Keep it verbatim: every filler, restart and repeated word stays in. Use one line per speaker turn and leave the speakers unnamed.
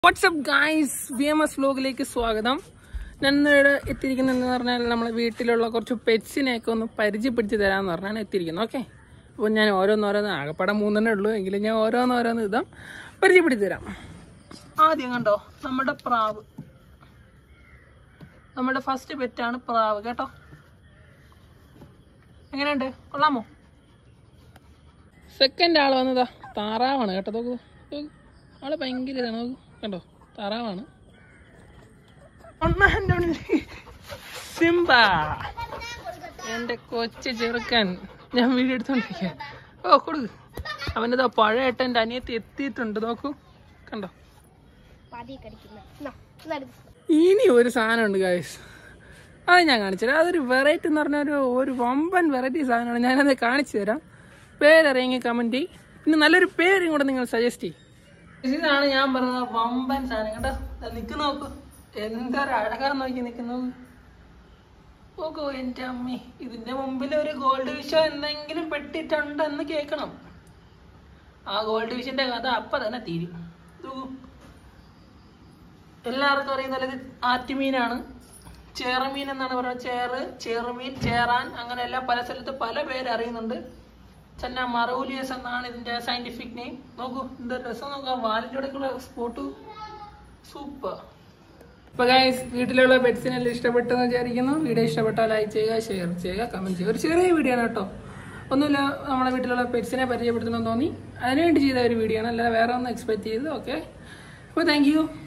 WhatsApp guys, V M S വ്ലോഗിലേക്ക് സ്വാഗതം. ഞാൻ ഇന്നിവിടെ എത്തിയിരിക്കുന്നതെന്ന് പറഞ്ഞാൽ നമ്മളെ വീട്ടിലുള്ള കുറച്ച് പെറ്റ്സിനെയൊക്കെ ഒന്ന് പരിചയപ്പെടുത്തി തരാമെന്ന് പറഞ്ഞാണ് എത്തിയിരിക്കുന്നത്. ഓക്കെ, അപ്പോൾ ഞാൻ ഓരോന്നോരോന്ന് ആകെപ്പാടെ മൂന്നെണ്ണേ ഉള്ളൂ, എങ്കിലും ഞാൻ ഓരോന്നോരോന്ന് ഇതാ പരിചയപ്പെടുത്തി തരാം. ആദ്യം കണ്ടോ, നമ്മുടെ പ്രാവ്, നമ്മുടെ ഫസ്റ്റ് പെറ്റാണ് പ്രാവ് കേട്ടോ. എങ്ങനെയുണ്ട്, കൊള്ളാമോ? സെക്കൻഡ് ആൾ വന്നതാ താറാവാണ് കേട്ടോ. നോക്കൂ, ആള് ഭയങ്കര ഇതാണ്, നോക്കൂ കണ്ടോ, താറാവാണ്. സിംബ, എന്റെ കൊച്ചു ചെറുക്കൻ, ഞാൻ വീഡിയോ എടുത്തോണ്ടിരിക്കുക. ഓ കൊടുക്ക്, അവൻ്റെ പഴയ ഏട്ടൻ്റെ അനിയത്തി എത്തിയിട്ടുണ്ട്, നോക്കൂ കണ്ടോ. ഇനി ഒരു സാധനം ഉണ്ട് ഗായ്സ്, അത് ഞാൻ കാണിച്ചു തരാം. അതൊരു വെറൈറ്റി എന്ന് പറഞ്ഞ ഒരു ഒരു വമ്പൻ വെറൈറ്റി സാധനമാണ്. ഞാനത് കാണിച്ചു തരാം. പേരറിയെങ്കിൽ കമന്റ് ചെയ്യും, പിന്നെ നല്ലൊരു പേരും കൂടെ നിങ്ങൾ സജസ്റ്റ് ചെയ്യും. ഇതാണ് ഞാൻ പറഞ്ഞത് വമ്പൻ സാധനം കേട്ടോ. നിൽക്കുന്ന നോക്കൂ, എന്തൊരു അഴകാന്ന് നോക്കി നിൽക്കുന്നു. നോക്കൂ എൻ്റെ അമ്മേ, ഇതിന്റെ മുമ്പിൽ ഒരു ഗോൾഡ് വിഷോ എന്തെങ്കിലും പെട്ടിട്ടുണ്ടെന്ന് കേൾക്കണം. ആ ഗോൾഡ് വിഷിന്റെ കഥ അപ്പൊ തന്നെ തീരും. എല്ലാവർക്കും അറിയുന്ന ഇത് ആറ്റുമീനാണ്, ചേറമീൻ എന്നാണ് പറയുന്നത്. ചേറ്, ചെറുമീൻ, ചേറാൻ, അങ്ങനെ എല്ലാം പല സ്ഥലത്ത് പല പേര് അറിയുന്നുണ്ട്. ചെന്ന മറൂലിയസ് എന്നാണ് ഇതിന്റെ സയന്റിഫിക് നെയിം. നോക്കൂ എന്താ രസം, നോക്കാം വാലിലൂടെയുള്ള സ്പോട്ട്, സൂപ്പർ. അപ്പൊ ഗൈസ്, വീട്ടിലുള്ള പെറ്റ്സിനെല്ലാം ഇഷ്ടപ്പെട്ടെന്ന് വിചാരിക്കുന്നു. വീഡിയോ ഇഷ്ടപ്പെട്ടാൽ ലൈക്ക് ചെയ്യുക, ഷെയർ ചെയ്യുക, കമന്റ് ചെയ്യുക. ഒരു ചെറിയ വീഡിയോ ആണ് കേട്ടോ, ഒന്നുമില്ല, നമ്മളെ വീട്ടിലുള്ള പെറ്റ്സിനെ പരിചയപ്പെടുത്തണമെന്ന് തോന്നി, അതിനുവേണ്ടി ചെയ്ത ഒരു വീഡിയോ ആണ്, അല്ലാതെ വേറെ ഒന്നും എക്സ്പെക്ട് ചെയ്ത്. ഓക്കെ, അപ്പോൾ താങ്ക് യു.